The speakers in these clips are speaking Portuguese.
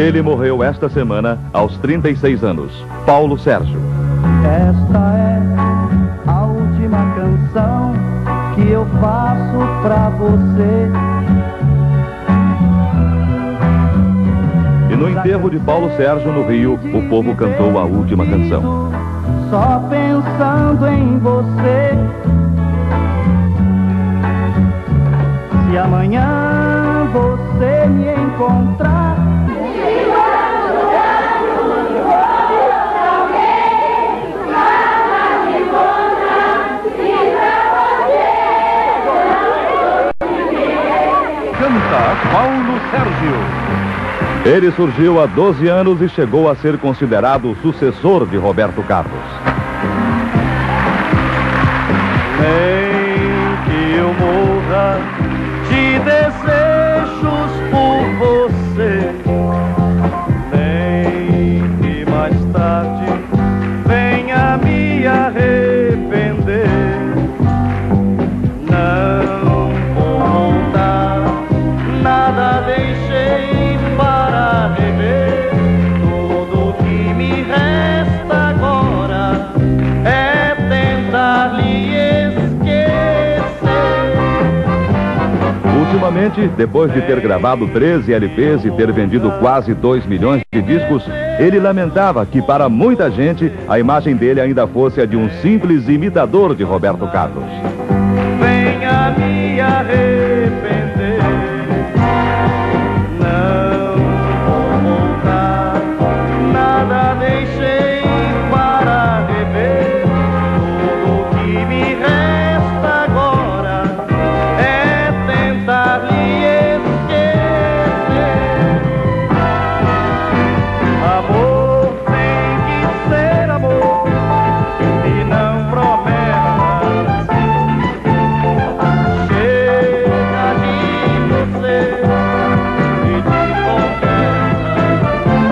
Ele morreu esta semana, aos 36 anos. Paulo Sérgio. Esta é a última canção que eu faço pra você. E no enterro de Paulo Sérgio, no Rio, o povo cantou a última canção. Só pensando em você. Se amanhã você me encontrar, canta Paulo Sérgio. Ele surgiu há 12 anos e chegou a ser considerado o sucessor de Roberto Carlos. nem que eu morra de desejos por você, nem que mais tarde venha me arrepender. Não vou voltar, nada deixei para rever. Tudo que me resta agora é tentar lhe esquecer. Ultimamente, depois de ter gravado 13 LPs e ter vendido quase 2 milhões de discos, ele lamentava que para muita gente a imagem dele ainda fosse a de um simples imitador de Roberto Carlos. Venha me arrepender. Não vou voltar, nada deixei para rever. Tudo que me resta agora é tentar lhe esquecer. Amor tem que ser amor e não promessas. Chega de você e de conversa.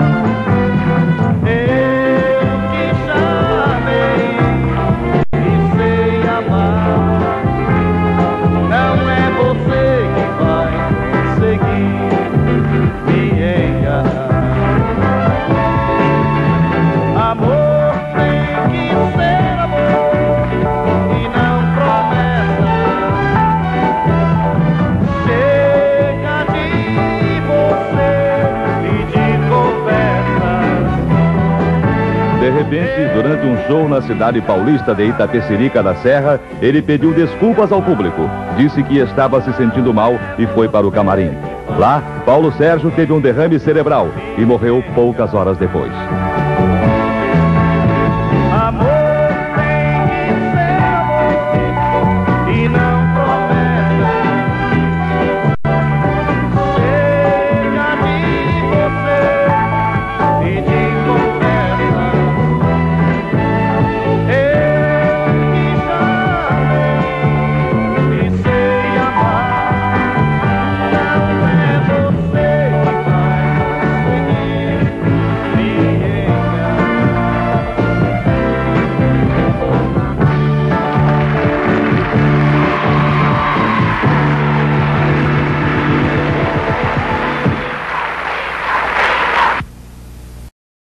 Eu que já amei e sei amar. Não é você que vai seguir me enganar. Amor tem que ser amor e não promessas. Chega de você e de conversas. De repente, durante um show na cidade paulista de Itapecerica da Serra, ele pediu desculpas ao público. Disse que estava se sentindo mal e foi para o camarim. Lá, Paulo Sérgio teve um derrame cerebral e morreu poucas horas depois.